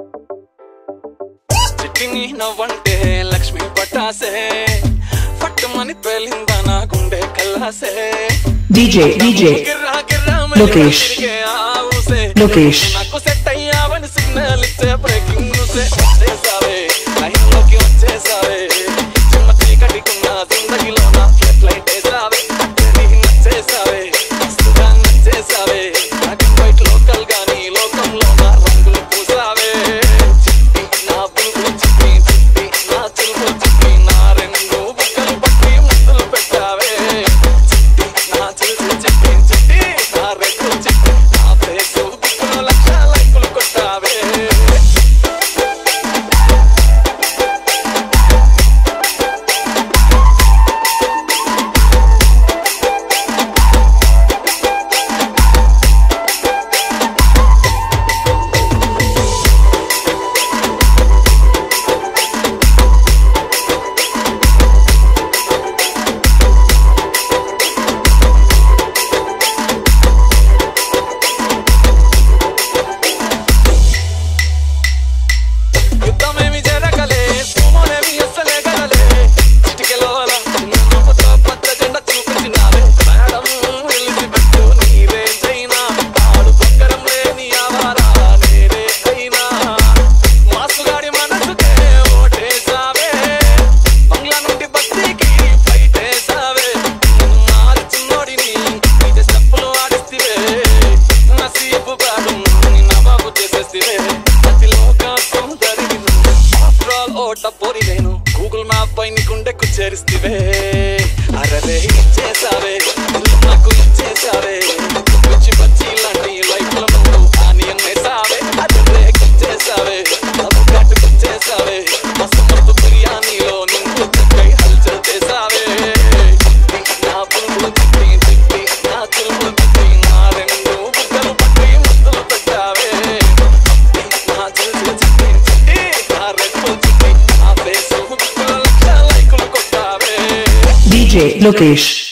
చిట్టిని నవ్వంటే లక్ష్మి పటాసే ఫట్టుమని పేలిందా నా గుండె కల్లాసే DJ Lokesh నాకు సెట్ అయ్యావని సిగ్నల్ ఇచ్చే బ్రేకింగ్ న్యూసే వచ్చేసావే లైన్లోకి వచ్చేసావే చిన్న చీకటికున్న జిందగీలో నా ఫ్లడ్ లైట్ వేసావే నచ్చేసావే మస్తుగా నచ్చేసావే నాకు బయట లోకల్ గానీ లోకంలో నా రంగులు పూసావే చిట్టి నా బుల్బుల్ చిట్టి చిట్టి నా చిలుపు చిట్టి నా రెండు బుక్కలు పట్టి ముద్దులు పెట్టావే చిట్టి నా చిలుపు చిట్టి చిట్టి నా రెండు చిట్టి నా ఫేసు బుక్కులో లక్ష లైకులు కొట్టావే యుద్ధమేమి జరగలే సోమోనేమి అస్సలే గడలే చిటికెలోల చిన్నమ్మతో పచ్చ జెండా చూపించినావే మేడం ఎలిజబెత్ నీవే చైనా ఆడు బొక్కరం లేని ఆవారా నేనే అయినా మాసుగాడి మనసుకే ఓటేసావే బంగ్లా నుండి బస్తీకి బయటేసావే మారి చిన్నోడిని నీజ స్టెప్పులు ఆడిస్తివే నసీబు కాదు నవాబు చేసేస్తివే ఓట పోరి నేను గూగుల్ మ్యాప్ పై నీ గుండెకు చేరిస్తివే అరరే ఇచ్చేసావే నాకు ఇచ్చేసావే పిచ్చి పచ్చి లాంటి లైఫ్ లో నువ్వు అని అన్నేసావే అరరే ఇచ్చేసావే కాటుకు ఇచ్చేసావే మస్తు మస్తు బిర్యానీలో నువ్వు చక్కై హల్చల్ చేసావే నా పువ్వు చిట్టి చిట్టి నా చిలుపు చిట్టి నా రెండు బుక్కలు పట్టి ముద్దులు పెట్టావే నా చిలుపు చిట్టి చిట్టి నా రెండు చిట్టి DJ Lokesh